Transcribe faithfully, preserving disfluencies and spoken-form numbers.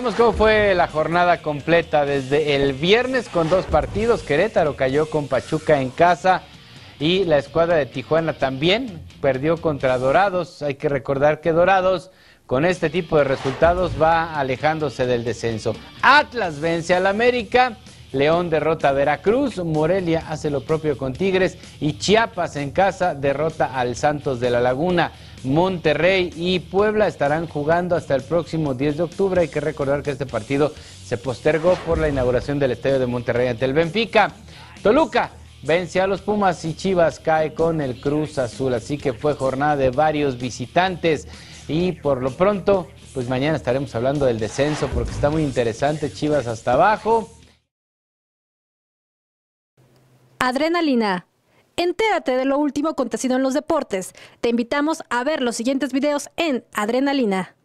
recordamos cómo fue la jornada completa desde el viernes con dos partidos. Querétaro cayó con Pachuca en casa y la escuadra de Tijuana también perdió contra Dorados. Hay que recordar que Dorados con este tipo de resultados va alejándose del descenso. Atlas vence al América, León derrota a Veracruz, Morelia hace lo propio con Tigres y Chiapas en casa derrota al Santos de la Laguna. Monterrey y Puebla estarán jugando hasta el próximo diez de octubre. Hay que recordar que este partido se postergó por la inauguración del estadio de Monterrey ante el Benfica. Toluca vence a los Pumas y Chivas cae con el Cruz Azul. Así que fue jornada de varios visitantes y por lo pronto, pues mañana estaremos hablando del descenso porque está muy interesante. Chivas hasta abajo. Adrenalina. Entérate de lo último acontecido en los deportes. Te invitamos a ver los siguientes videos en Adrenalina.